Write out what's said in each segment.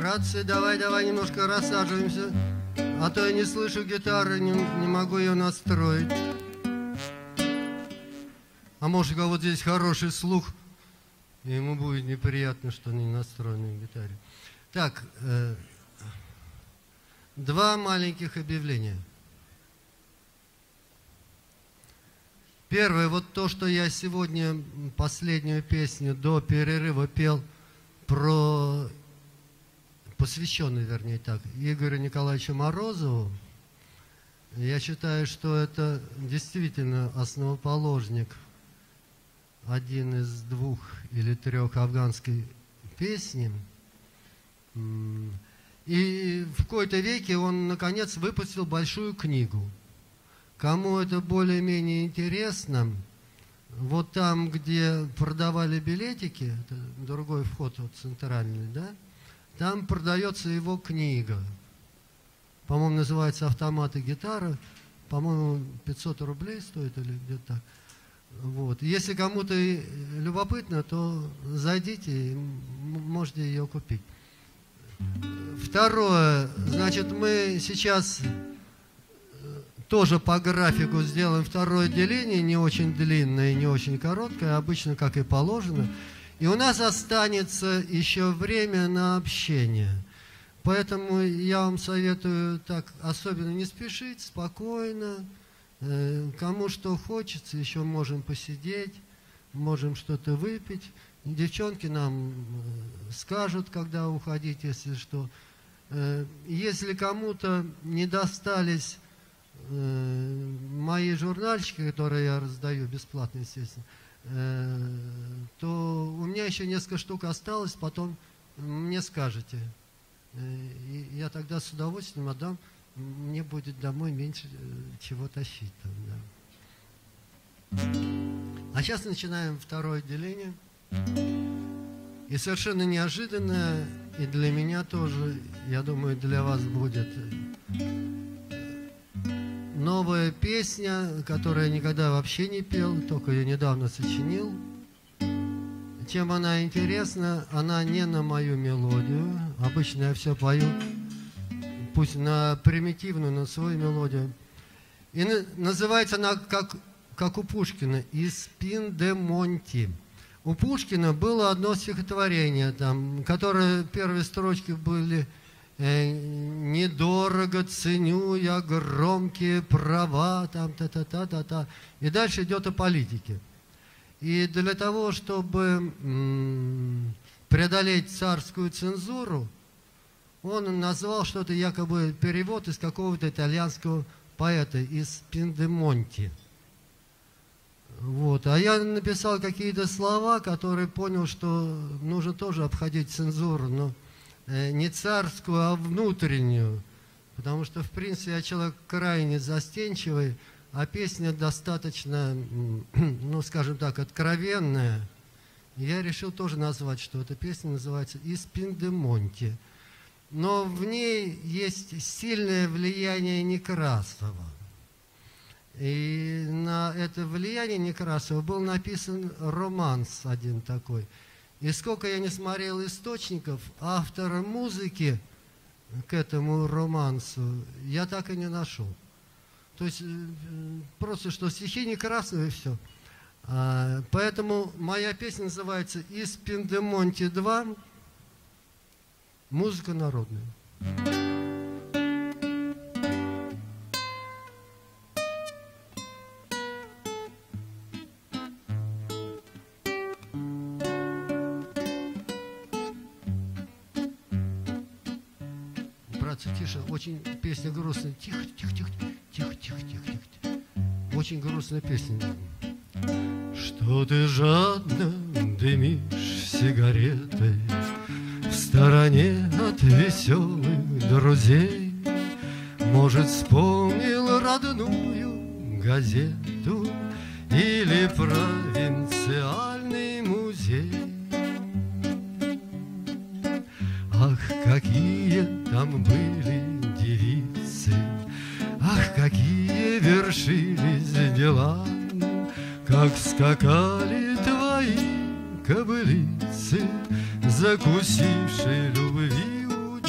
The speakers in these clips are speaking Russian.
Братцы, давай немножко рассаживаемся, а то я не слышу гитары, не могу ее настроить. А может, у кого здесь хороший слух, и ему будет неприятно, что не настроены в гитаре. Так, два маленьких объявления. Первое, вот то, что я сегодня последнюю песню до перерыва пел посвященный, вернее так, Игорю Николаевичу Морозову. Я считаю, что это действительно основоположник, один из 2 или 3 афганской песни. И в какой-то веке он, наконец, выпустил большую книгу. Кому это более-менее интересно, вот там, где продавали билетики, это другой вход, вот центральный, да, там продается его книга. По-моему, называется «Автомат и гитара». По-моему, 500 рублей стоит или где-то так. Вот. Если кому-то любопытно, то зайдите и можете ее купить. Второе. Значит, мы сейчас тоже по графику сделаем второе отделение, не очень длинное, не очень короткое, обычно как и положено. И у нас останется еще время на общение. Поэтому я вам советую так особенно не спешить, спокойно. Кому что хочется, еще можем посидеть, можем что-то выпить. Девчонки нам скажут, когда уходить, если что. Если кому-то не достались мои журнальчики, которые я раздаю бесплатно, естественно, то у меня еще несколько штук осталось, потом мне скажете. И я тогда с удовольствием отдам, мне будет домой меньше чего тащить там, да. А сейчас начинаем второе отделение. И совершенно неожиданно, и для меня тоже, я думаю, для вас будет новая песня, которую я никогда вообще не пел, только ее недавно сочинил. Чем она интересна, она не на мою мелодию. Обычно я все пою, пусть на примитивную, на свою мелодию. И называется она, как у Пушкина, «Из Пиндемонти». У Пушкина было одно стихотворение, там, которое первые строчки были «Недорого ценю я громкие права», там, та-та-та-та-та. И дальше идет о политике. И для того, чтобы преодолеть царскую цензуру, он назвал что-то якобы перевод из какого-то итальянского поэта, из Пиндемонти. Вот. А я написал какие-то слова, которые понял, что нужно тоже обходить цензуру, но не царскую, а внутреннюю. Потому что, в принципе, я человек крайне застенчивый, а песня достаточно, ну, скажем так, откровенная. И я решил тоже назвать, что эта песня называется «Из Пиндемонти». Но в ней есть сильное влияние Некрасова. И на это влияние Некрасова был написан романс один такой. И сколько я не смотрел источников, автора музыки к этому романсу я так и не нашел. То есть просто что стихи Некрасова и все. Поэтому моя песня называется «Из Пиндемонти 2. Музыка народная». Братцы, тише, очень песня грустная. Тихо, тихо, тихо, тихо, тихо, тихо, тихо. Очень грустная песня. Что ты жадно дымишь сигаретой в стороне от веселых друзей? Может, вспомнил родную газету или провинциальный музей? Ах, какие там были девицы, ах, какие вершились дела, как скакали твои кобылицы, закусившие любви у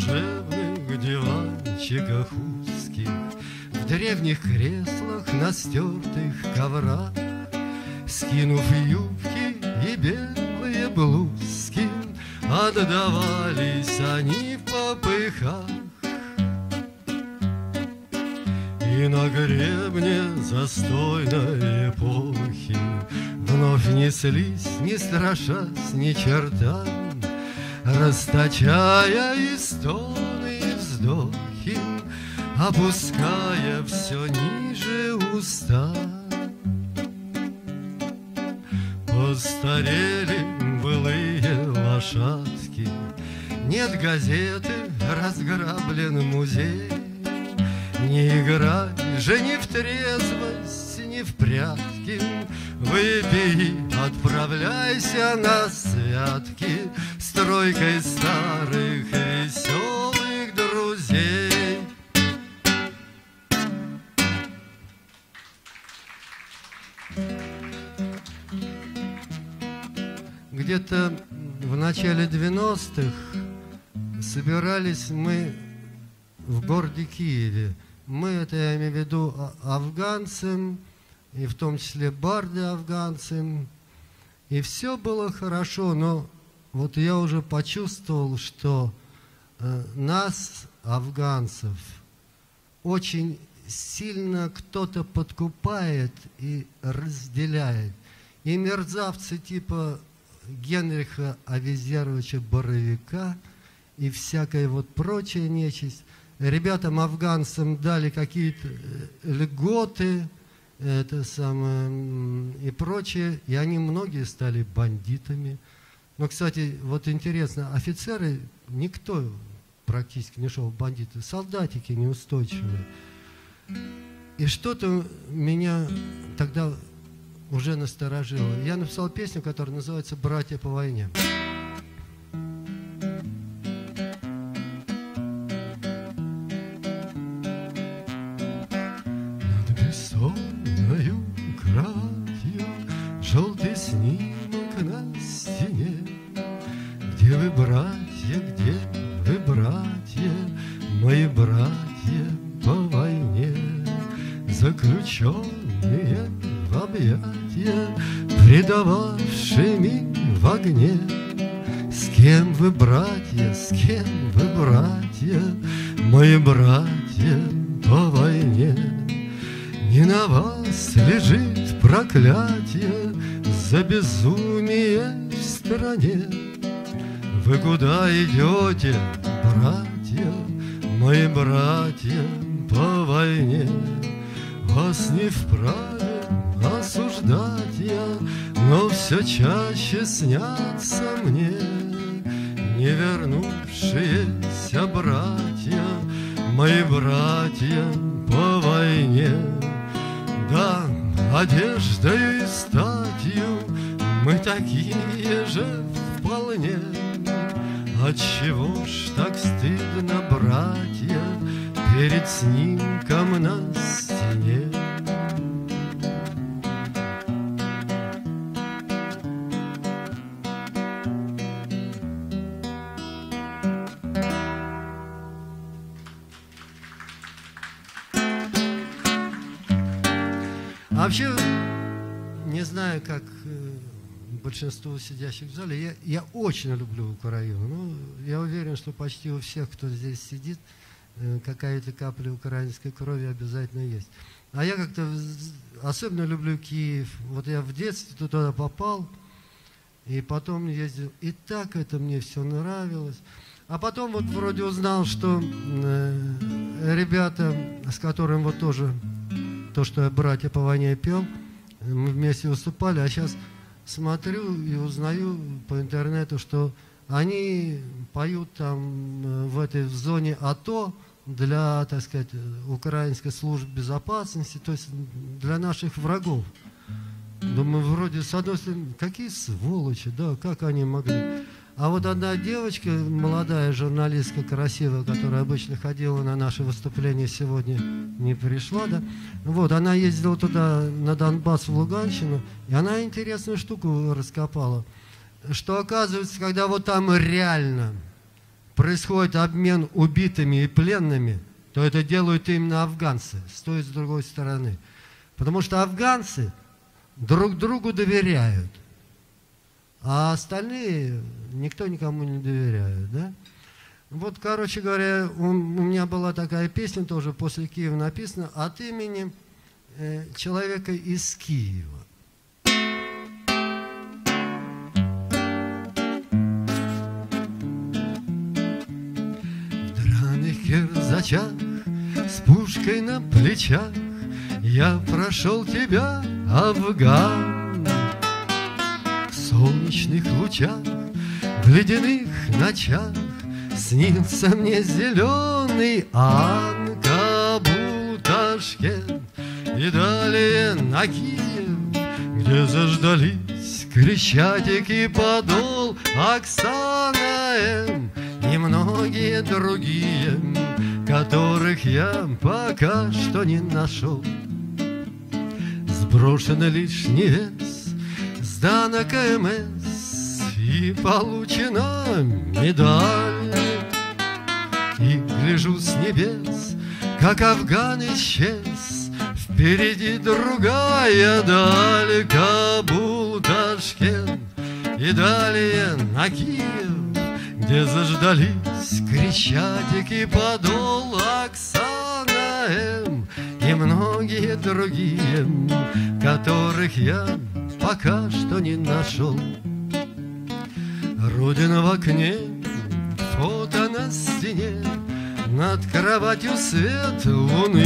служебных диванчиках узких, в древних креслах на стертых коврах, скинув юбки и белые блузки, отдавались они в попыхах. И на гребне застойной эпохи вновь неслись, не страшась ни черта, расточая и стоны, и вздохи, опуская все ниже уста. Постарели былые лошадки, нет газеты, разграблен музей. Не играй же ни в трезвость, ни в прятки, выпей, отправляйся на святки с тройкой старых веселых друзей. Где-то в начале 90-х собирались мы в городе Киеве. Мы, это я имею в виду афганцы, и в том числе барды афганцы. И все было хорошо, но вот я уже почувствовал, что нас, афганцев, очень сильно кто-то подкупает и разделяет. И мерзавцы типа Генриха Авизеровича Боровика и всякая вот прочая нечисть. Ребятам афганцам дали какие-то льготы, это самое, и прочее, и они многие стали бандитами. Но, кстати, вот интересно, офицеры, никто практически не шел в бандиты, солдатики неустойчивые. И что-то меня тогда уже насторожило. Я написал песню, которая называется «Братья по войне». Бессонною кровью желтый снимок на стене. Где вы, братья, мои братья по войне, заключенные в объятия, предававшими в огне? С кем вы, братья, мои братья по войне? Не на вас лежит проклятие за безумие в стране. Вы куда идете, братья, мои братья по войне? Вас не вправе осуждать я, но все чаще снятся мне не вернувшиеся братья, мои братья по войне. Да, одеждою и статью мы такие же вполне. Отчего ж так стыдно, братья, перед снимком на стене? Вообще, не знаю, как большинство сидящих в зале, я очень люблю Украину. Ну, я уверен, что почти у всех, кто здесь сидит, какая-то капля украинской крови обязательно есть. А я как-то особенно люблю Киев. Вот я в детстве туда попал, и потом ездил. И так это мне все нравилось. А потом вот вроде узнал, что ребята, с которым вот тоже то, что я «Братья по войне» пел, мы вместе выступали, а сейчас смотрю и узнаю по интернету, что они поют там в этой зоне АТО для, так сказать, украинской службы безопасности, то есть для наших врагов. Думаю, вроде, с одной стороны, какие сволочи, да, как они могли. А вот одна девочка, молодая журналистка, красивая, которая обычно ходила на наши выступления, сегодня не пришла, да, вот, она ездила туда, на Донбасс, в Луганщину, и она интересную штуку раскопала, что, оказывается, когда вот там реально происходит обмен убитыми и пленными, то это делают именно афганцы, с той и с другой стороны. Потому что афганцы друг другу доверяют, а остальные никто никому не доверяет, да? Вот, короче говоря, у меня была такая песня, тоже после Киева написана, от имени человека из Киева. В драных кирзачах, с пушкой на плечах, я прошел тебя, Афган. В солнечных лучах, в ледяных ночах снился мне зеленый Анкабул, Ташкент и далее на Киев, где заждались Крещатик и Подол, Оксана М. и многие другие, которых я пока что не нашел. Сброшен лишний вес, сдана КМС и получена медаль. И гляжу с небес, как Афган исчез, впереди другая даль, Кабул, Ташкент и далее на Киев, где заждались Крещатик и Подол, Оксана М. и многие другие, которых я пока что не нашел. Родина в окне, фото на стене, над кроватью свет луны.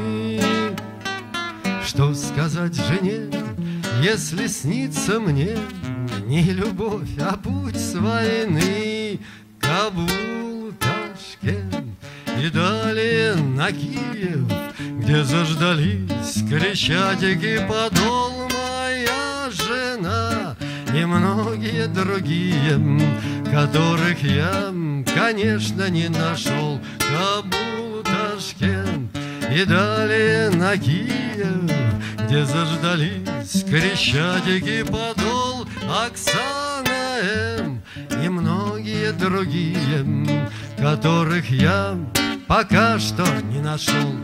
Что сказать жене, если снится мне не любовь, а путь с войны? Кабул, Ташкент и далее на Киев, где заждались Крещатик и Подол, моя жена и многие другие, которых я, конечно, не нашел. Кабул, Ташкент и далее на Киев, где заждались Крещатик и Подол, Оксана М. и многие другие, которых я пока что не нашел.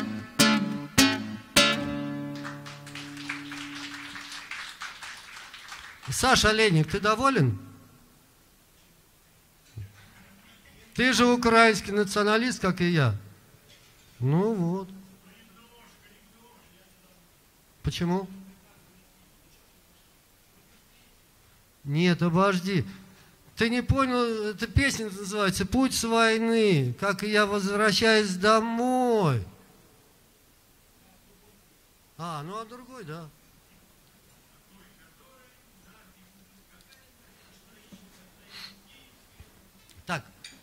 Саша Леник, ты доволен? Ты же украинский националист, как и я. Ну вот. Почему? Нет, обожди. Ты не понял, эта песня называется «Путь с войны», как и я возвращаюсь домой. Ну а другой, да. Так,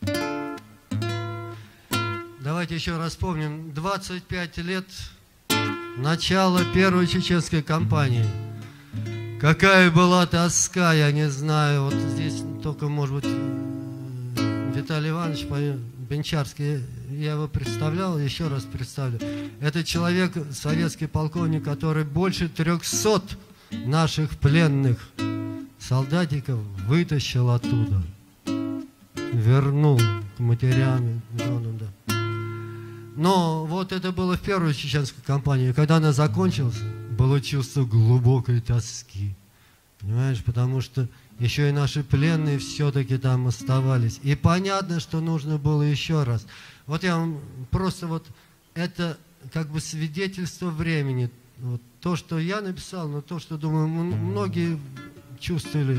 давайте еще раз вспомним. 25 лет начала первой чеченской кампании. Какая была тоска, я не знаю. Вот здесь только, может быть, Виталий Иванович Бенчарский, я его представлял, еще раз представлю. Это человек, советский полковник, который больше 300 наших пленных солдатиков вытащил оттуда. Вернул к матерям, женам, да. Но вот это было в первой чеченской кампании. Когда она закончилась, было чувство глубокой тоски. Понимаешь, потому что еще и наши пленные все-таки там оставались. И понятно, что нужно было еще раз. Вот я вам просто вот это как бы свидетельство времени. Вот то, что я написал, но то, что, думаю, многие чувствовали.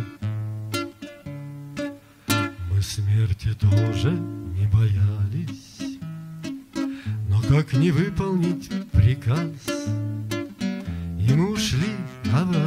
Мы смерти тоже не боялись, но как не выполнить приказ? И мы ушли, а вы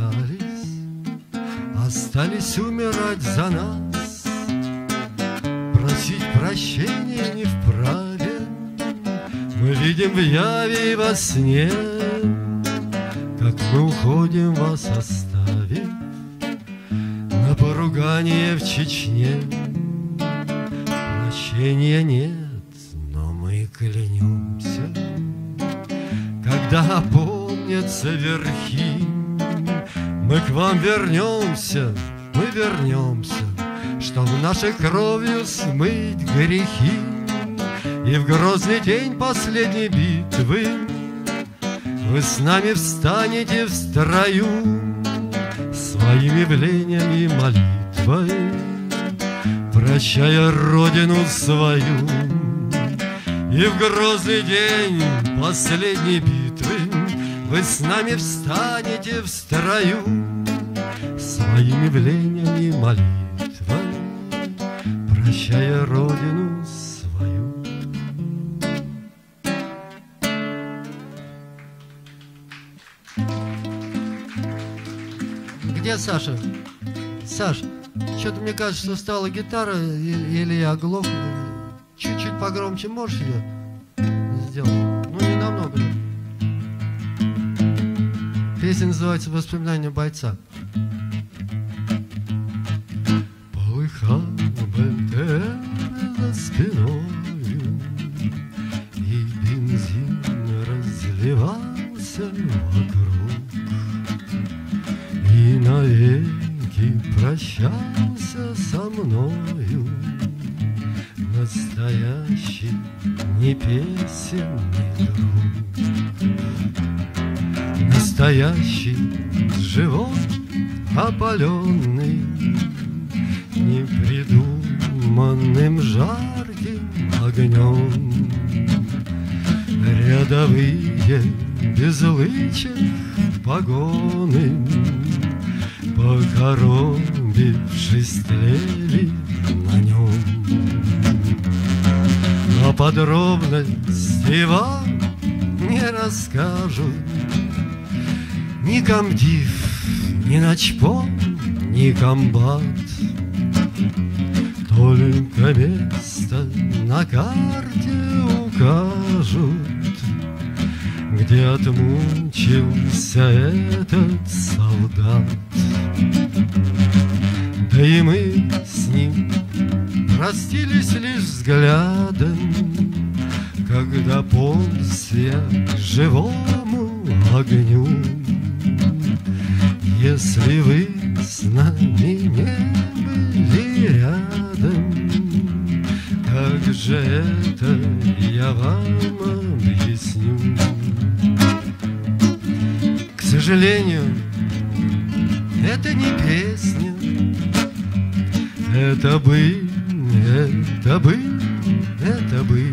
остались умирать за нас. Просить прощения не вправе, мы видим в яве и во сне, как мы уходим, вас оставив на поругание в Чечне. Прощения нет, но мы клянемся, когда опомнятся верхи, мы к вам вернемся, чтоб нашей кровью смыть грехи, и в грозный день последней битвы вы с нами встанете в строю, своим явлением и молитвой, прощая Родину свою. И в грозный день последней битвы вы с нами встанете в строю, своим явлением и молитвой, прощая Родину свою. Где Саша? Саш, что-то мне кажется, что стала гитара, или я оглох. Чуть-чуть погромче можешь ее сделать? Ну, не намного. Песня называется «Воспоминания бойца». Полыхал БТР за спиною, и бензин разливался вокруг, и навеки прощался со мною настоящий, не песен, не друг, настоящий, живой, опаленный непридуманным жарким огнем. Рядовые без лычек погоны, покоробившись, тлели на нем. Но подробности вам не расскажут ни комдив, ни начпом, ни комбат. Только место на карте укажут, где отмучился этот солдат. Да и мы с ним простились лишь взглядом, когда ползя к живому огню. Если вы с нами не были рядом, как же это я вам объясню? К сожалению, это не песня, это быль, это быль, это быль.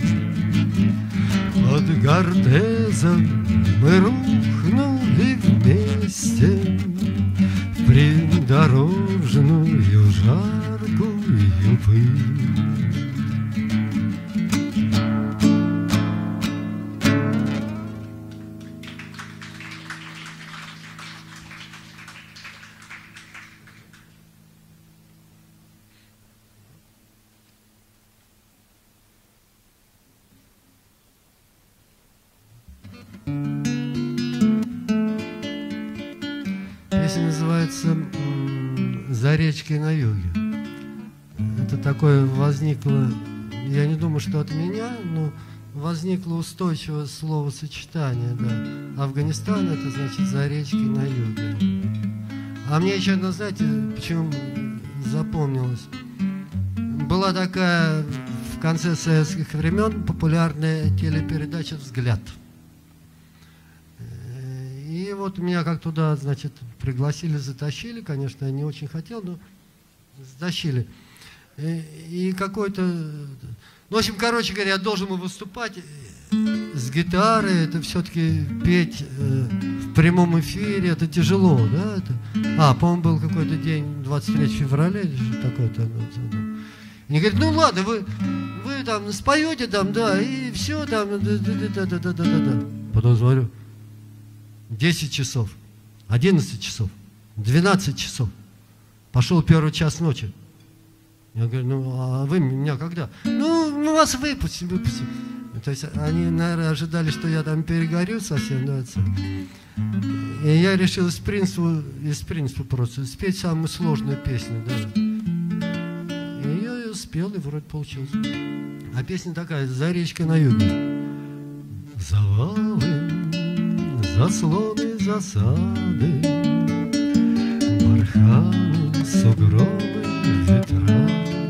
Под Гортезом мы рухнули вместе в придорожную жаркую пыль. Песня называется «За речкой на юге». Это такое возникло, я не думаю, что от меня, но возникло устойчивое словосочетание. Да. Афганистан — это значит «за речкой на юге». А мне еще одно, знаете, почему запомнилось? Была такая в конце советских времен популярная телепередача «Взгляд». И вот меня как туда, значит, пригласили, затащили, конечно, я не очень хотел, но затащили. И какой-то... Ну, в общем, короче говоря, я должен был выступать с гитарой, это все-таки петь в прямом эфире, это тяжело, да? По-моему, был какой-то день, 23 февраля или что такое-то. Они говорят, ну ладно, вы там споете там, да, и все там, да. Потом смотрю, 10 часов, 11 часов, 12 часов. Пошел первый час ночи. Я говорю, ну а вы меня когда? Ну, мы вас выпустим. То есть они, наверное, ожидали, что я там перегорю совсем. Да, и я решил из принципа просто спеть самую сложную песню. Да. И я ее спел, и вроде получилось. А песня такая, «За речкой на юге». Завалы, заслоны, засады, барханы, сугробы, ветра.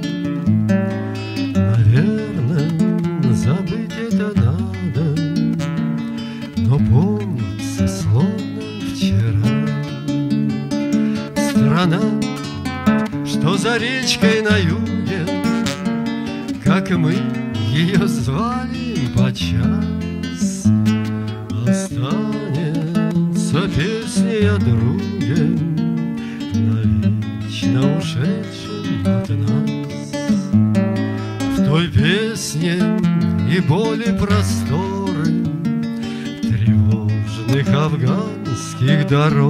Наверное, забыть это надо, но помнится, словно вчера. Страна, что за речкой на юге, как мы ее звали подчас, останется песня о друге, навечно ушедшем от нас. В той песне и боли просторы тревожных афганских дорог,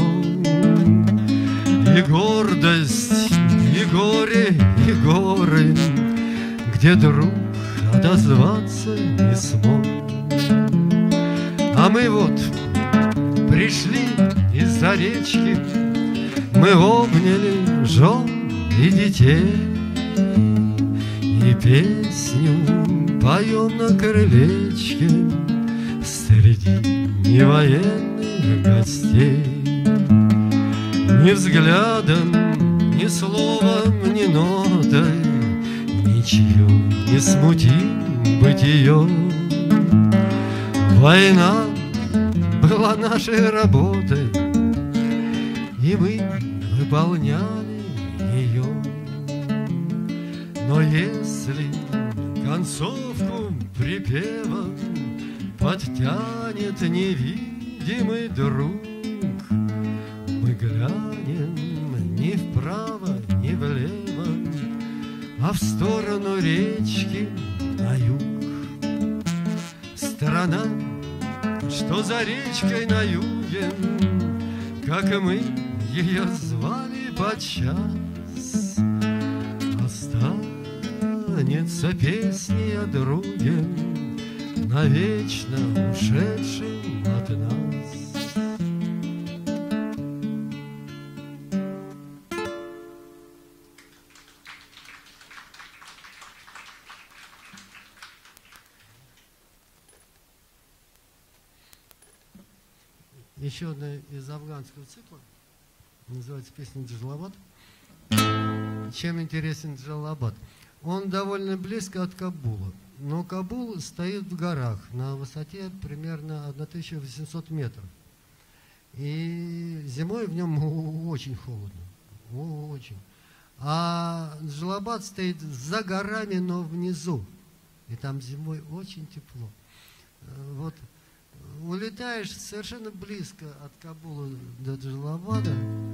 и гордость, и горе, и горы, где друг отозваться не смог. А мы вот пришли из-за речки, мы обняли жен и детей, и песню поем на крылечке среди невоенных гостей. Ни взглядом, ни словом, ни нотой ничью не смутим бытие. Война была нашей работой, и мы выполняли ее. Но если концовку припевом подтянет невидимый друг, мы глянем ни вправо, ни влево, а в сторону речки на юг. Страна, что за речкой на юге, как мы ее звали подчас, останется песней о друге, навечно ушедшим от нас. Еще одна из афганского цикла, называется песня «Джалалабад». Чем интересен Джалалабад? Он довольно близко от Кабула, но Кабул стоит в горах на высоте примерно 1800 метров. И зимой в нем очень холодно, очень. А Джалалабад стоит за горами, но внизу, и там зимой очень тепло. Вот. Улетаешь совершенно близко от Кабула до Джалалабада,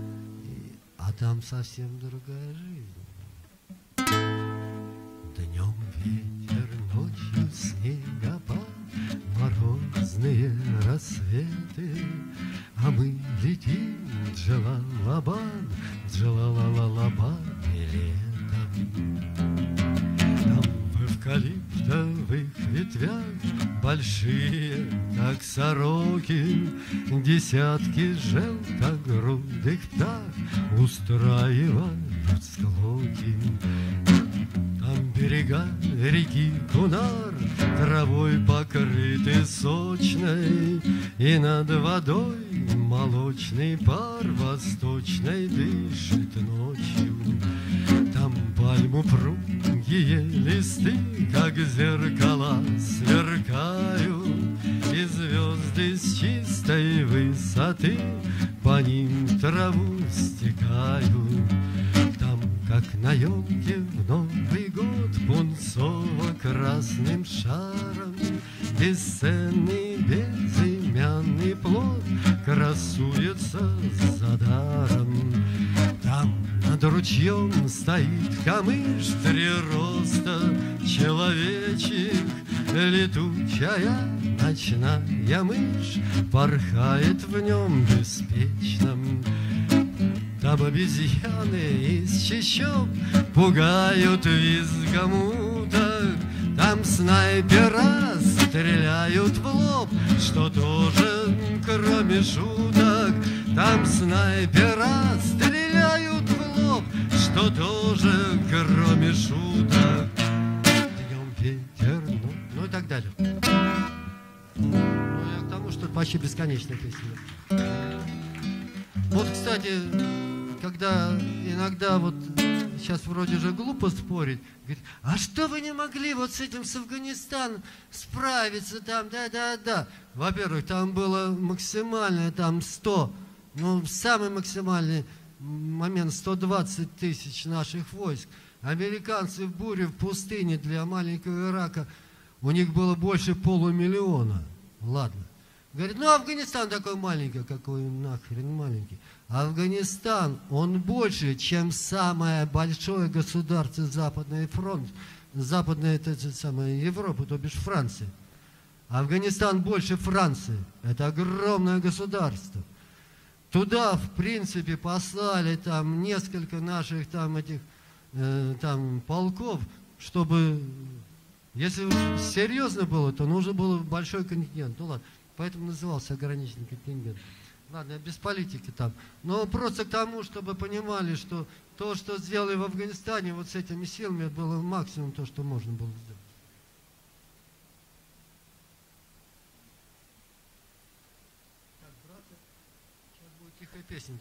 а там совсем другая жизнь. Днем ветер, ночью снегопад, морозные рассветы, а мы летим в Джалалабад, Джалалалабад летом. Там в эвкалиптовых ветвях большие, как сороки, десятки желтогрудых птах устраивают склоки. Там берега реки Кунар травой покрыты сочной, и над водой молочный пар восточной дышит ночью. Там пальму упругие листы, как зеркала, сверкают, и звезды с чистой высоты по ним траву стекают. Там, как на елке в Новый год, пунцово-красным шаром бесценный безымянный плод красуется за даром. Там над ручьем стоит камыш в 3 роста человечек, летучая ночная мышь порхает в нем беспечном. Там обезьяны из чащоб пугают визгом уток, там снайпера стреляют в лоб, что тоже кроме шуток. Там снайпера стреляют в лоб, что тоже кроме шуток. Днем ветер, ну и так далее. Ну, я к тому, что это почти бесконечная песня. Вот, кстати, когда иногда вот сейчас вроде же глупо спорить, говорит, а что вы не могли вот с этим, с Афганистаном справиться там, да. Во-первых, там было максимальное, там 100, ну, самый максимальный момент 120 тысяч наших войск. Американцы в буре, в пустыне для маленького Ирака, у них было больше 500 000. Ладно. Говорит, ну Афганистан такой маленький, какой нахрен маленький. Афганистан, он больше, чем самое большое государство Западный фронт, Западная, это самая Европа, то бишь Франция. Афганистан больше Франции. Это огромное государство. Туда, в принципе, послали там несколько наших там этих там полков, чтобы, если серьезно было, то нужно было большой контингент. Ну ладно, поэтому назывался ограниченный контингент. Ладно, без политики там. Но просто к тому, чтобы понимали, что то, что сделали в Афганистане, вот с этими силами, было максимум то, что можно было сделать. Так, браты, сейчас будет тихая песня.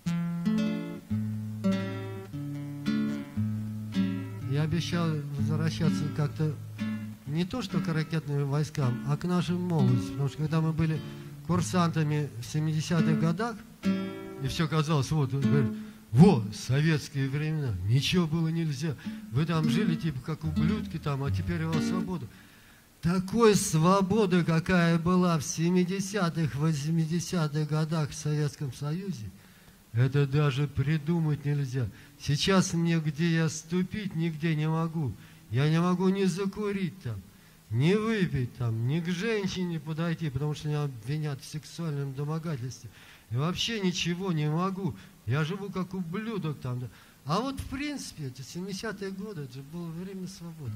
Я обещал возвращаться как-то не то что к ракетным войскам, а к нашим молодости. Потому что когда мы были курсантами в 70-х годах, и все казалось, вот советские времена, ничего было нельзя. Вы там жили типа как ублюдки там, а теперь у вас свобода. Такой свободы, какая была в 70-х, 80-х годах в Советском Союзе, это даже придумать нельзя. Сейчас мне, где я ступить, нигде не могу. Я не могу ни закурить там, ни выпить там, ни к женщине подойти, потому что меня обвинят в сексуальном домогательстве. И вообще ничего не могу. Я живу как ублюдок там. Да. А вот в принципе, это 70-е годы, это же было время свободы.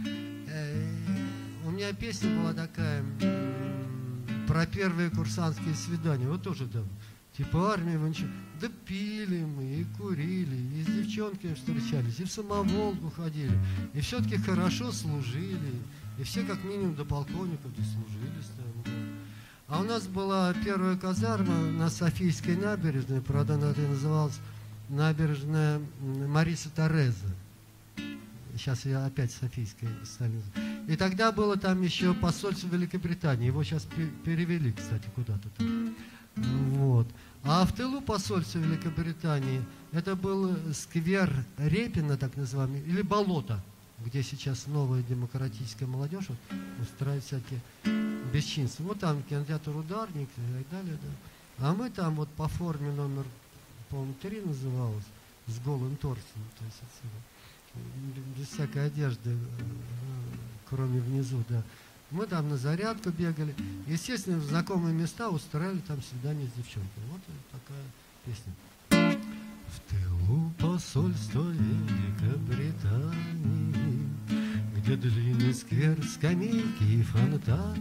У меня песня была такая про первые курсантские свидания. Вот тоже там. Типа армия, мы ничего. Да пили мы, и курили, и с девчонками встречались, и в самоволку ходили, и все-таки хорошо служили, и все как минимум до полковников дослужились там. Да. А у нас была первая казарма на Софийской набережной, правда, она называлась набережная Мариса Тереза. Сейчас я опять Софийская стали. И тогда было там еще посольство Великобритании, его сейчас перевели, кстати, куда-то там. Вот. А в тылу посольства Великобритании это был сквер Репина, так называемый, или болото, где сейчас новая демократическая молодежь вот, устраивает всякие бесчинства. Вот там кинотеатр «Ударник» и так далее. Да. А мы там вот по форме номер, по-моему, 3 называлось, с голым торсом, то есть отсюда, без всякой одежды, кроме внизу, да. Мы там на зарядку бегали. Естественно, в знакомые места устраивали там свидание с девчонками. Вот такая песня. В тылу посольства Великобритании, где длинный сквер, скамейки и фонтан,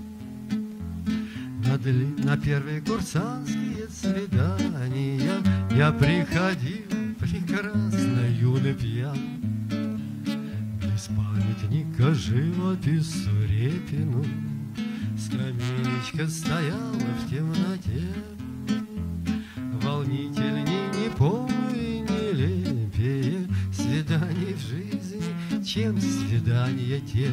на первые курсантские свидания я приходил прекрасно юный пьян. Без памятника живопису Репину скамеечка стояла в темноте. Волнительней не помню и нелепее свиданий в жизни, чем свидания те.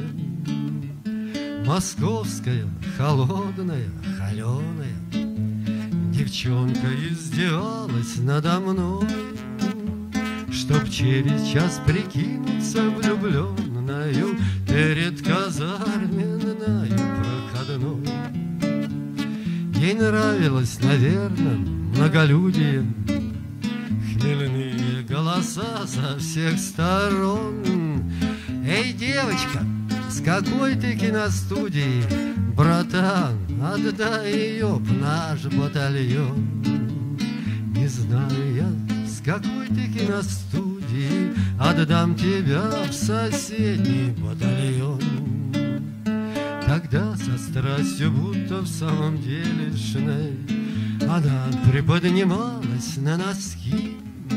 Московская, холодная, холеная девчонка издевалась надо мной, чтоб через час прикинуться влюбленною перед казарменною проходной. Ей нравилось, наверное, многолюдие, хмельные голоса со всех сторон. Эй, девочка, с какой ты киностудии, братан, отдай ее в наш батальон. Не знаю я, с какой ты киностудии, отдам тебя в соседний батальон. Тогда со страстью, будто в самом деле шней, она приподнималась на носки,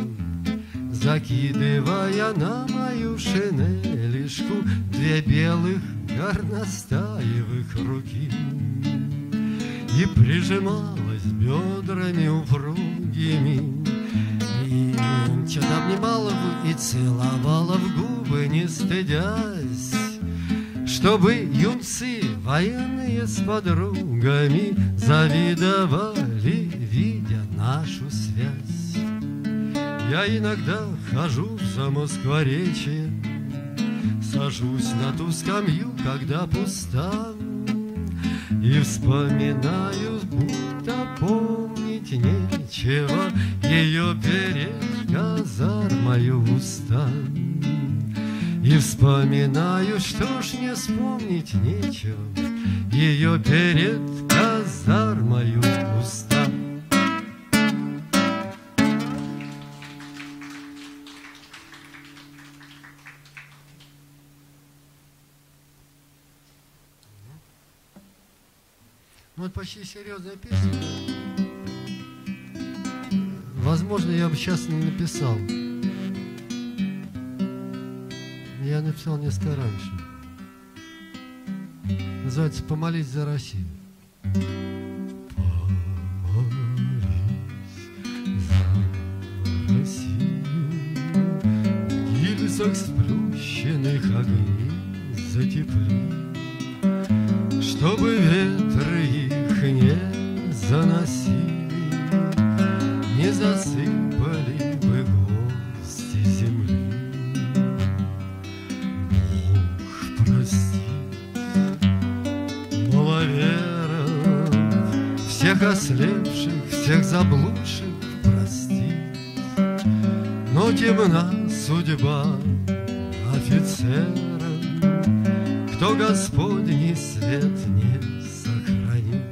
закидывая на мою шинелишку 2 белых горностаевых руки, и прижималась бедрами упругими, и что-то обнимала и целовала в губы, не стыдясь, чтобы юнцы военные с подругами завидовали, видя нашу связь. Я иногда хожу в Замоскворечье, сажусь на ту скамью, когда пуста, и вспоминаю, будто помнить нечего, ее перед казармою в уста. И вспоминаю, что ж не вспомнить нечего, ее перед казармою в уста. Ну, это почти серьезная песня. Возможно, я бы сейчас не написал. Я написал несколько раньше. Называется «Помолись за Россию». Помолись за Россию, в гильзах сплющенных огней затепли, чтобы ветры их не заносили, не засыпали бы гости земли. Бог простит маловеров, всех ослепших, всех заблудших простит, но темна судьба офицеров, кто Господний свет не сохранит.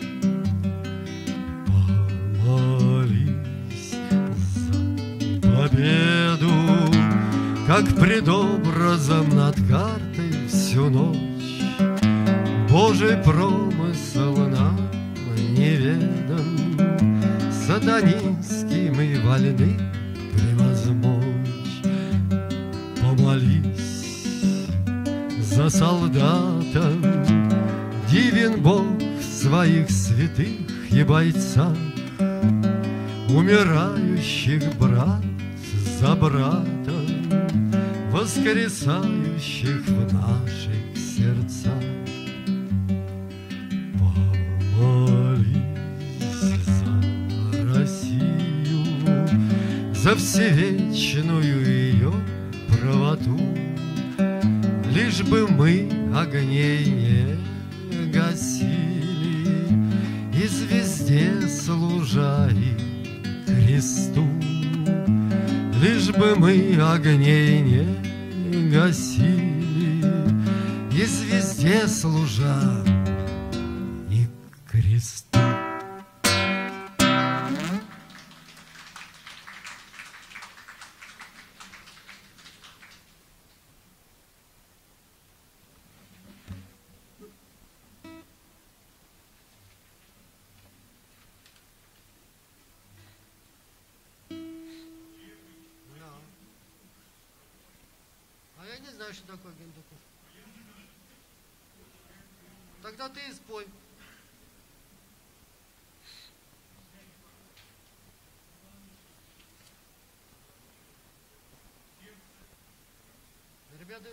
Помолись за победу, как пред образом над картой всю ночь. Божий промысел нам неведом, сатанинским и вольны превозмочь. Помолись за солдата, дивен Бог в своих святых и бойцах, умирающих брат за брата, воскресающих в наших сердцах. Помолись за Россию, за всевечную ее правоту, лишь бы мы огней не гасили, и звезде служа и кресту. Лишь бы мы огней не гасили, и звезде служа и кресту. Не знаю, что такое Гендуков. Тогда ты и спой. Ребята,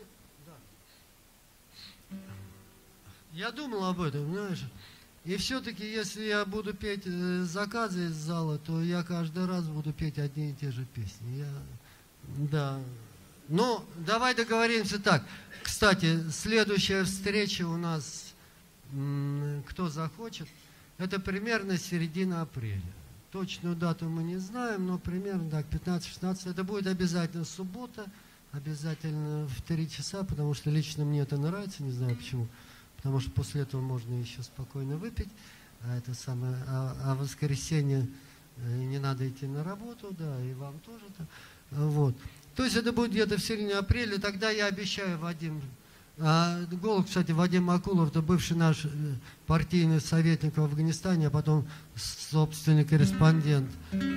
да. Я думал об этом, знаешь. И все-таки, если я буду петь заказы из зала, то я каждый раз буду петь одни и те же песни. Да. Ну, давай договоримся так. Кстати, следующая встреча у нас, кто захочет, это примерно середина апреля. Точную дату мы не знаем, но примерно так, 15-16. Это будет обязательно суббота, обязательно в 3 часа, потому что лично мне это нравится, не знаю почему. Потому что после этого можно еще спокойно выпить. А в воскресенье не надо идти на работу, да, и вам тоже. Вот. То есть это будет где-то в середине апреля. Тогда я обещаю, Вадим, голос, кстати, Вадим Акулов, это бывший наш партийный советник в Афганистане, а потом собственный корреспондент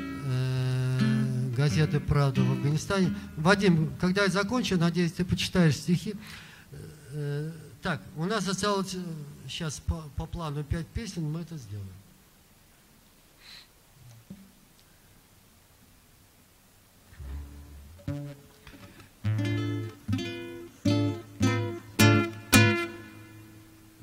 газеты «Правда» в Афганистане. Вадим, когда я закончу, надеюсь, ты почитаешь стихи. Так, у нас осталось сейчас по плану 5 песен, мы это сделаем.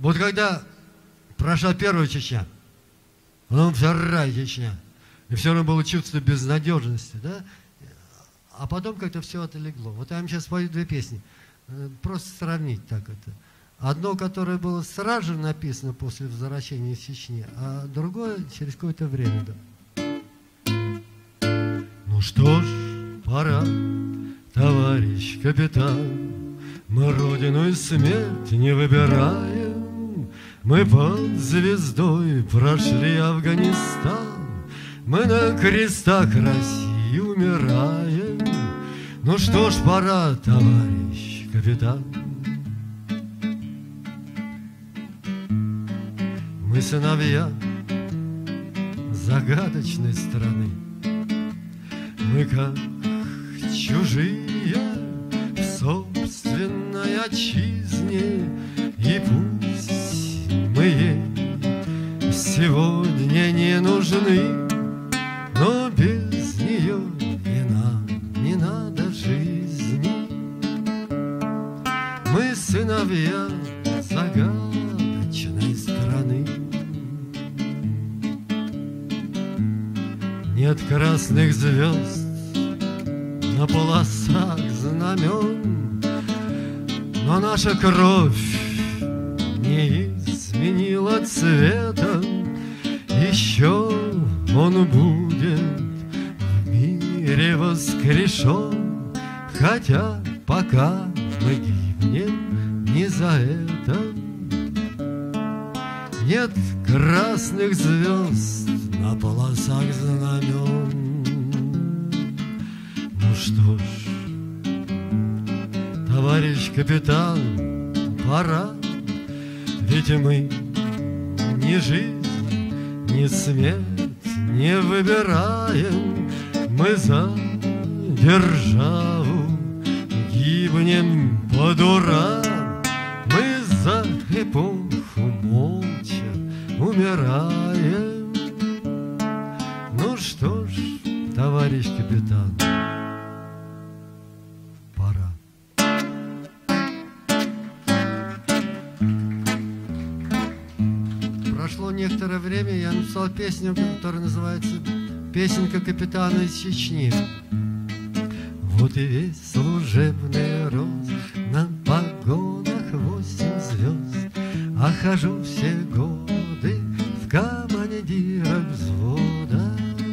Вот когда прошла первая Чечня, потом вторая Чечня, и все равно было чувство безнадежности, да? А потом как-то все отлегло. Вот я вам сейчас спою две песни. Просто сравнить так это. Одно, которое было сразу же написано после возвращения из Чечни, а другое через какое-то время. Да. Ну что ж, пора, товарищ капитан, мы родину и смерть не выбираем. Мы под звездой прошли Афганистан, мы на крестах России умираем. Ну что ж, пора, товарищ капитан. Мы сыновья загадочной страны, мы как чужие в собственной отчизне, и пусть мы ей сегодня не нужны, но без нее и нам не надо жизни. Мы сыновья загадочной страны. Нет красных звезд на полосах знамен, но наша кровь не изменила цвета. Еще он будет в мире воскрешен, хотя пока мы гибнем не за это. Нет красных звезд на полосах знамен. Ну что ж, товарищ капитан, пора, ведь мы ни жизнь, ни смерть не выбираем. Мы за державу гибнем под ура, мы за эпоху молча умираем. Ну что ж, товарищ капитан, пора. Прошло некоторое время, я написал песню, которая называется «Песенка капитана из Чечни». Вот и весь служебный рост, на погонах 8 звезд, а хожу все годы в командирах взвода.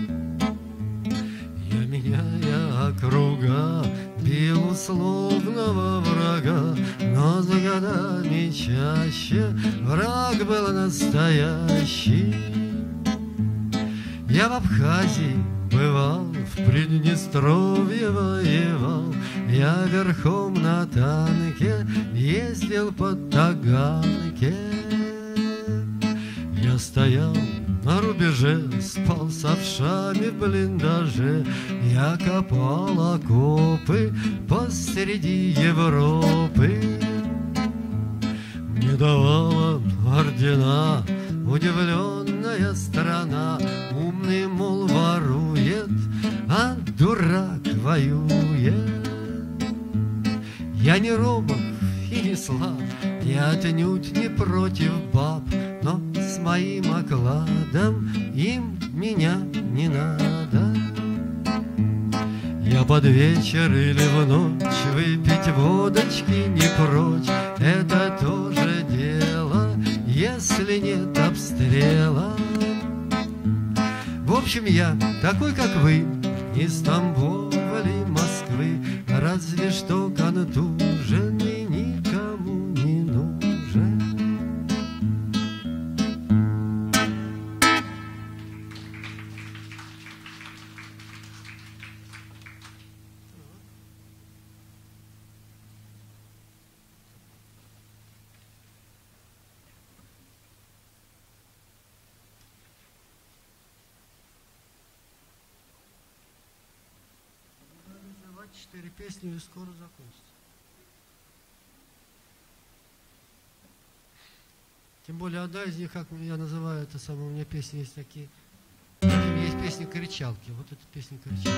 Я, меняя округа, бил условного врага, но за годами чаще враг был настоящий. Я в Абхазии бывал, в Приднестровье воевал, я верхом на танке ездил по Таганке. Я стоял на рубеже, спал с овшами в блиндаже, я копал окопы посреди Европы. Мне давала ордена удивленная страна, умный, мол, ворует, а дурак воюет. Я не робок и не слаб, я отнюдь не против баб, но с моим окладом им меня не надо. Я под вечер или в ночь выпить водочки не прочь, это тоже дело, если нет обстрела. В общем, я такой, как вы, из Тамбова или Москвы, разве что контуженный, никому не нужен. Называть 4 песни и скоро закончится. Тем более одна из них, как я называю это самое, у меня песни есть такие. Есть песни кричалки. Вот эта песня кричалки.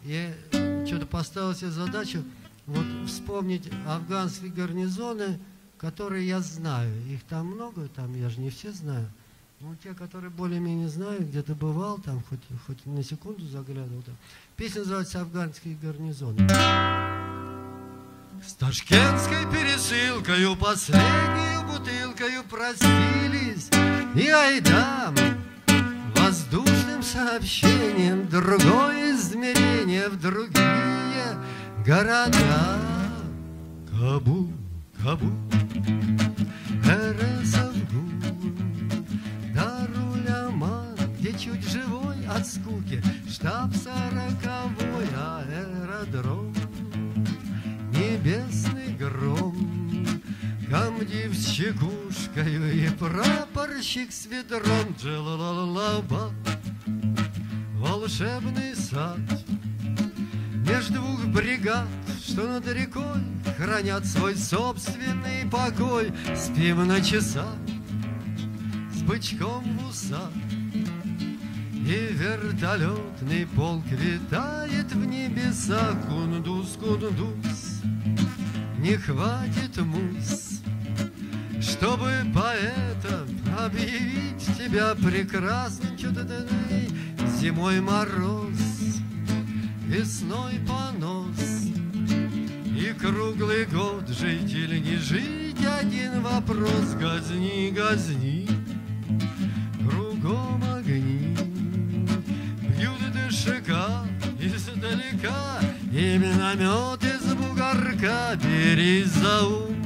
Я что-то поставил себе задачу вот вспомнить афганские гарнизоны которые я знаю. Их там много, там я же не все знаю. Но те, которые более-менее знаю, где-то бывал, там хоть на секунду заглядывал. Там. Песня называется «Афганский гарнизон». С ташкентской пересылкою, последнюю бутылкою простились, и айдам воздушным сообщением другое измерение в другие города. Кабул, Кабул, Эресавгул, Даруль-Аман, где чуть живой от скуки штаб 40-й аэродром. Небесный гром, комдив с чекушкою и прапорщик с ведром. Джалалалаба, волшебный сад между двух бригад, что над рекой хранят свой собственный покой. Спим на часах с бычком в усах, и вертолетный полк витает в небесах. Кундуз, кундуз, не хватит мус, чтобы поэтом объявить тебя прекрасным. Что-то зимой мороз, весной понос, и круглый год жить или не жить — один вопрос. Газни, газни, кругом огни, бьют дышика издалека, и миномет из бугорка. Берись за ум,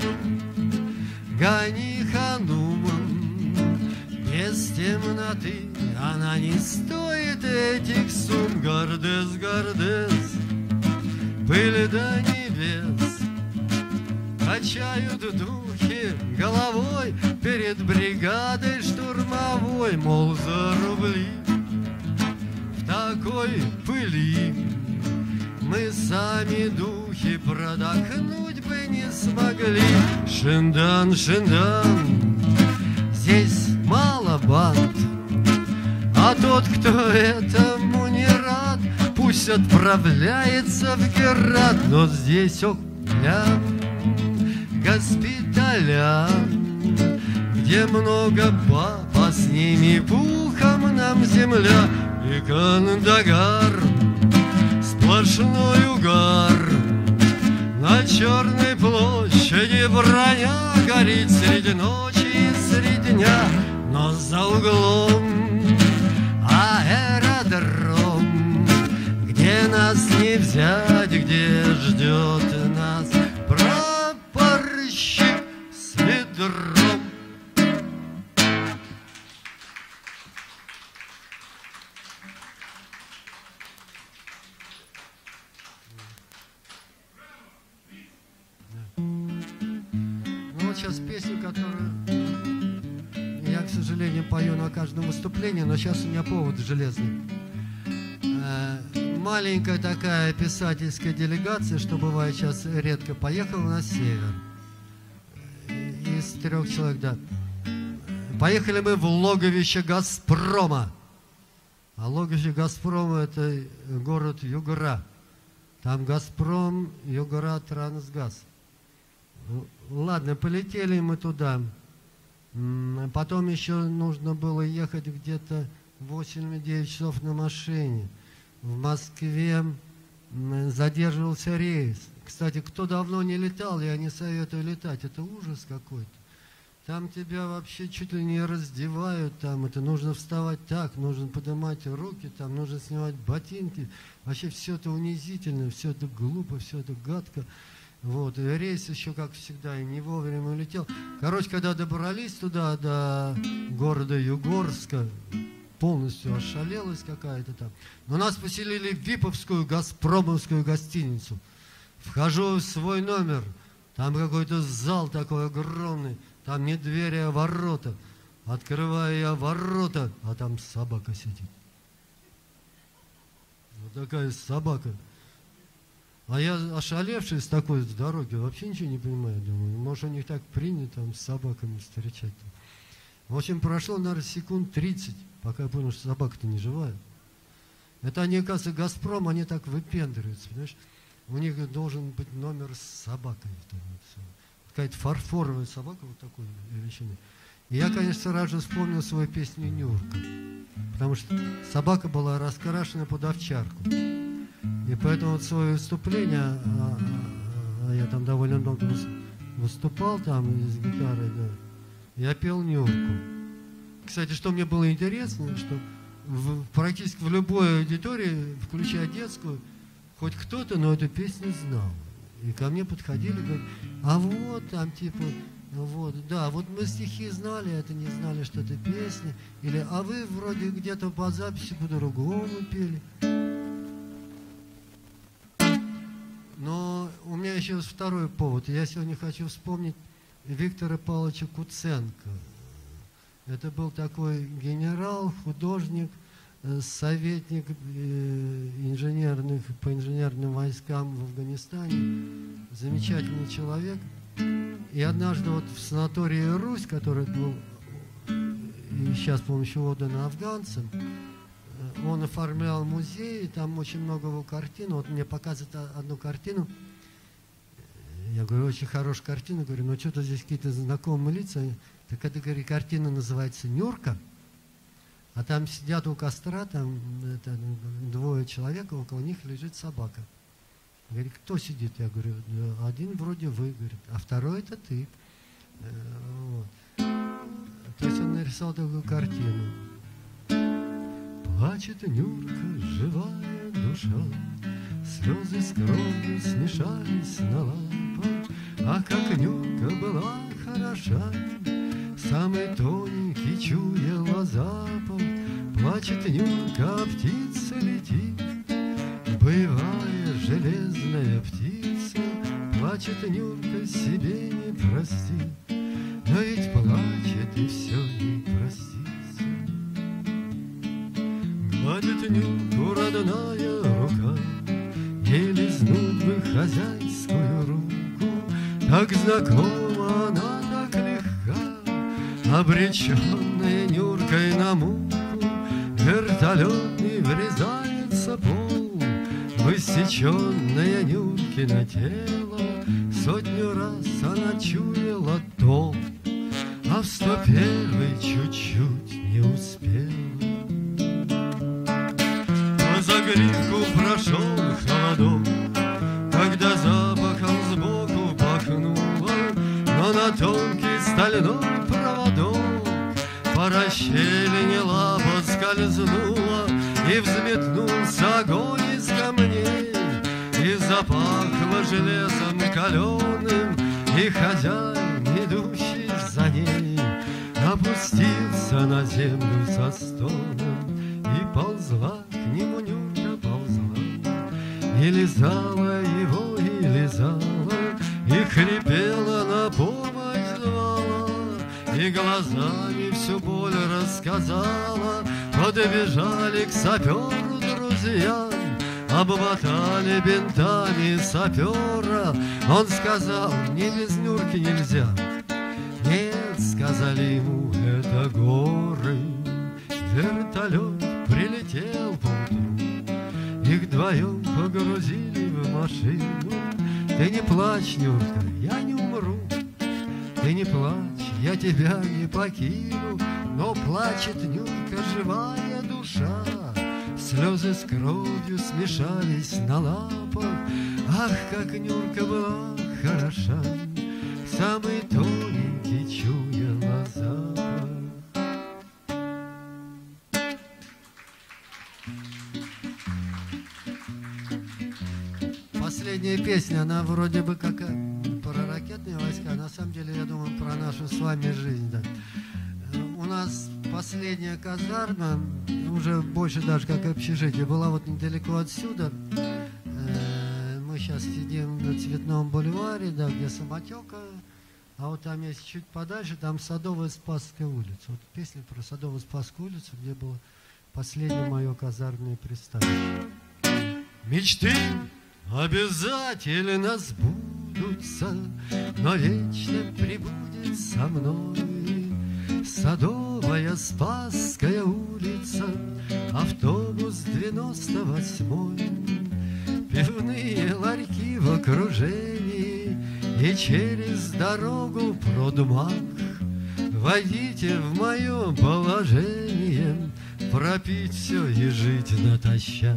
гони ханумом, без темноты она не стоит этих сумм. Гордес, гордес, пыль до небес, качают духи головой перед бригадой штурмовой. Мол, за рубли в такой пыли мы сами духи продохнуть бы не смогли. Шиндан, шиндан, здесь мало банд, а тот, кто этому не рад, пусть отправляется в Герат. Но здесь, ох, госпиталя, где много баб, а с ними пухом нам земля. И Кандагар, сплошной угар, на Черной площади броня горит среди ночи и среди дня. Но за углом аэродром, где нас не взять, где ждет нас прапорщик с ведром. Ну вот сейчас песню, которую я, к сожалению, пою на каждом выступлении, но сейчас у меня повод железный. Маленькая такая писательская делегация, что бывает сейчас редко, поехала на север. Из 3 человек, да. Поехали мы в логовище «Газпрома». А логовище «Газпрома» — это город Югра. Там «Газпром», Югра, Трансгаз. Ладно, полетели мы туда. Потом еще нужно было ехать где-то 8-9 часов на машине. В Москве задерживался рейс. Кстати, кто давно не летал, я не советую летать. Это ужас какой-то. Там тебя вообще чуть ли не раздевают. Там это нужно вставать так, нужно поднимать руки, там нужно снимать ботинки. Вообще все это унизительно, все это глупо, все это гадко. Вот, и рейс еще, как всегда, и не вовремя улетел. Короче, когда добрались туда, до города Югорска, полностью ошалелась какая-то там. Но нас поселили в виповскую газпромовскую гостиницу. Вхожу в свой номер, там какой-то зал такой огромный, там не двери, а ворота. Открываю я ворота, а там собака сидит. Вот такая собака. А я, ошалевший с такой дороги, вообще ничего не понимаю. Думаю, может, у них так принято там, с собаками встречать. В общем, прошло, наверное, секунд 30, пока я понял, что собака-то не живая. Это они, оказывается, «Газпром», они так выпендриваются, понимаешь? У них должен быть номер с собакой. какая-то фарфоровая собака, вот такой величины. И я, конечно, сразу же вспомнил свою песню «Нюрка», потому что собака была раскрашена под овчарку. И поэтому вот свое выступление, я там довольно много выступал там с гитарой, да, я пел «Нюрку». Кстати, что мне было интересно, что практически в любой аудитории, включая детскую, хоть кто-то, но эту песню знал. И ко мне подходили и говорят: а вот там типа, вот, да, вот мы стихи знали, это не знали, что это песня. Или, а вы вроде где-то по записи по-другому пели. Но у меня еще есть второй повод. Я сегодня хочу вспомнить Виктора Павловича Куценко. Это был такой генерал, художник, советник инженерных, по инженерным войскам в Афганистане. Замечательный человек. И однажды вот в санатории «Русь», который был и сейчас, по-моему, еще отдан афганцам, он оформлял музей, и там очень много его картин. Вот мне показывают одну картину. Я говорю: очень хорошая картина. Говорю: ну что-то здесь какие-то знакомые лица. Так это, говорю, картина называется «Нюрка». А там сидят у костра, там это, двое человек, около них лежит собака. Говорит: кто сидит? Я говорю: да, один вроде вы, говорит, а второй это ты. Вот. То есть он нарисовал такую картину. Плачет Нюрка, живая душа, слезы с кровью смешались на лапах. А как Нюрка была хороша, самый тоненький чуяла запах. Плачет Нюрка, а птица летит, боевая железная птица. Плачет Нюрка, себе не простит, но ведь плачет и все ей простится. Гладит Нюрку родная рука, ей лизнуть бы хозяйскую руку. Так знакома она, так легка, обреченная Нюркой на муку. Вертолетный врезается пол в иссеченное Нюркино тело. Сотню раз она чуяла то, а в 101-й чуть-чуть не успела. По загривку прошел холодок, когда запахом сбоку пахнуло, но на тонкий стальной проводок по расщелине лапа скользнула, и взметнулся огонь из камней, и запахло железом каленым, и хозяин, идущий за ней, опустился на землю со стоном, и ползла к нему Нюрка, ползла, и лизала его, и лизала, и хрипела, на помощь звала, и глазами всю боль рассказала. Подбежали к саперу друзья, обмотали бинтами сапера. Он сказал: мне без Нюрки нельзя. Нет, сказали ему, это горы. Вертолет прилетел поутру, их вдвоем погрузили в машину. Ты не плачь, Нюрка, я не умру. Ты не плачь, я тебя не покину. Но плачет Нюрка, живая душа, слезы с кровью смешались на лапах. Ах, как Нюрка была хороша, самый тоненький чуяла запах. Последняя песня, она вроде бы как про ракетные войска, на самом деле, я думаю, про нашу с вами жизнь. Да. У нас последняя казарма, уже больше даже как общежитие, была вот недалеко отсюда. Мы сейчас сидим на Цветном бульваре, да, где Самотека, а вот там есть чуть подальше, там Садовая Спасская улица. Вот песня про Садовую Спасскую улицу, где было последнее мое казарменное пристанище. Мечты обязательно сбудутся, но вечно прибудет со мной Садовая Спасская улица, автобус 98-й, пивные ларьки в окружении и через дорогу продумах. Войдите в мое положение, пропить все и жить натощак.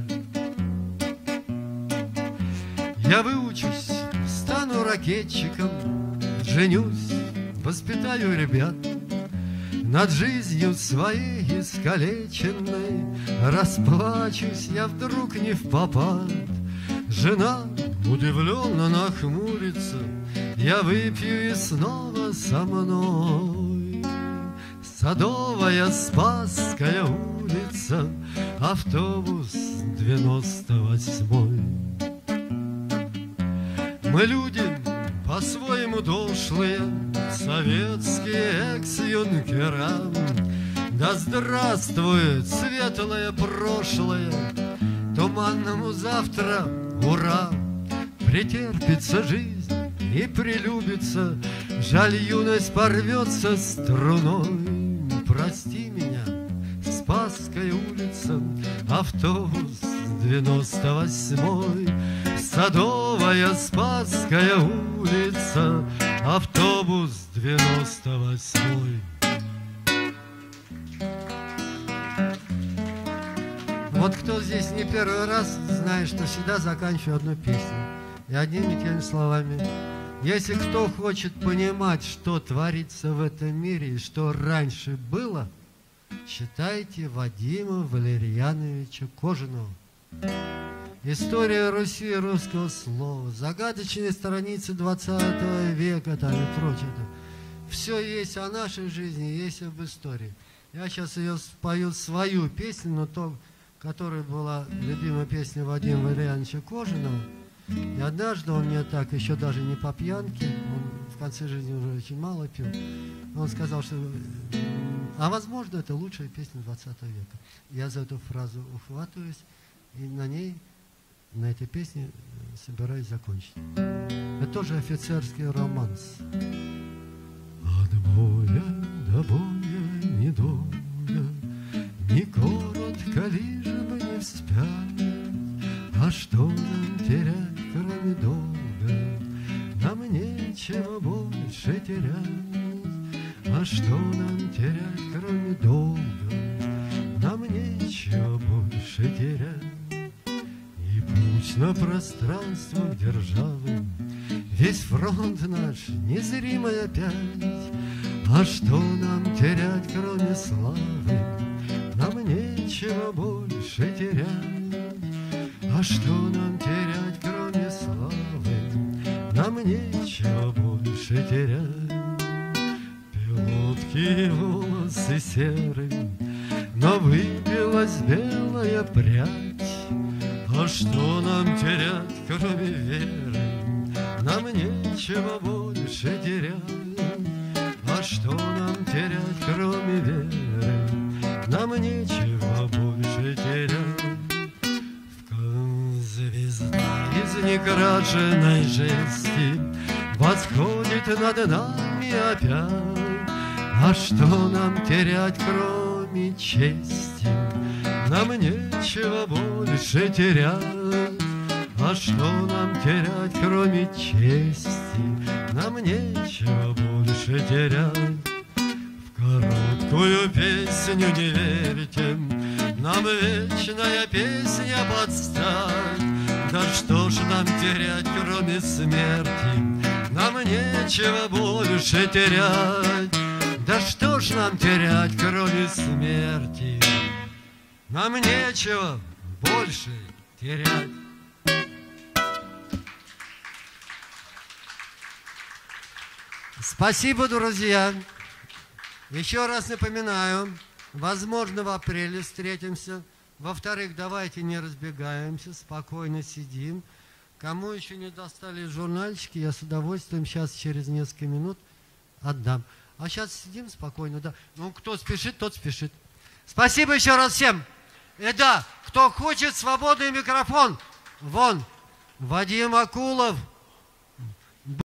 Я выучусь, стану ракетчиком, женюсь, воспитаю ребят. Над жизнью своей искалеченной расплачусь я вдруг не впопад. Жена удивленно нахмурится, я выпью и снова со мной. Садовая, Спасская улица, автобус 98. Мы люди по-своему дошлые, советские экс-юнкера. Да здравствует светлое прошлое, туманному завтра ура! Претерпится жизнь и прилюбится, жаль, юность порвется струной. Прости меня, Спасская улица, автобус 98. Садовая, Спасская улица, автобус 98. Вот кто здесь не первый раз, знает, что всегда заканчиваю одну песню. И одними и теми словами. Если кто хочет понимать, что творится в этом мире и что раньше было, читайте Вадима Валерьяновича Кожаного. История Руси и русского слова, загадочные страницы 20 века там и прочее. Все есть о нашей жизни, есть об истории. Я сейчас ее спою свою песню, но то, которая была любимая песня Вадима Валерьяновича Кожаного. И однажды он мне так, еще даже не по пьянке, он в конце жизни уже очень мало пил, он сказал, что, а возможно, это лучшая песня 20 века. Я за эту фразу ухватываюсь, и на этой песне собираюсь закончить. Это тоже офицерский романс. От боя до боя недолго, не коротко, лишь бы не вспять. А что нам терять, кроме долга? Нам нечего больше терять. А что нам терять, кроме долга? Нам нечего больше терять. И путь на пространствах державы, весь фронт наш незримый опять. А что нам терять, кроме славы? Нам нечего больше терять. А что нам терять, кроме славы? Нам нечего больше терять. Пилотки волосы серые, но выбилась белая прядь. А что нам терять, кроме веры? Нам нечего больше терять. А что нам терять, кроме веры? Нам нечего больше терять. Звезда из некрашенной жести восходит над нами опять. А что нам терять, кроме чести? Нам нечего больше терять. А что нам терять, кроме чести? Нам нечего больше терять. В короткую песню не верьте, нам вечная песня подстать. Да что ж нам терять, кроме смерти? Нам нечего больше терять. Да что ж нам терять, кроме смерти? Нам нечего больше терять. Спасибо, друзья. Еще раз напоминаю, возможно, в апреле встретимся. Во-вторых, давайте не разбегаемся, спокойно сидим. Кому еще не достали журнальчики, я с удовольствием сейчас через несколько минут отдам. А сейчас сидим спокойно, да. Ну, кто спешит, тот спешит. Спасибо еще раз всем. И да, кто хочет свободный микрофон, вон, Вадим Акулов.